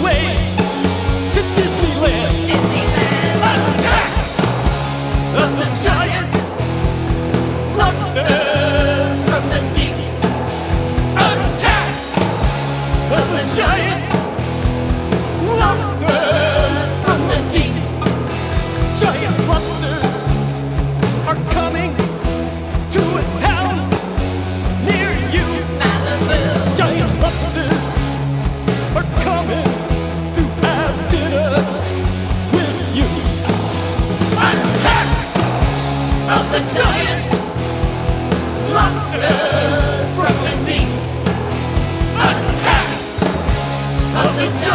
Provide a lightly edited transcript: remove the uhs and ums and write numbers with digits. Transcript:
way to Disneyland. Attack of the giant lobsters from the deep. Attack of the giant lobsters from the deep. Giant lobsters are coming to a town near you. Giant lobsters are coming to have dinner with you. Attack of the giant lobsters from the deep. Attack of the giant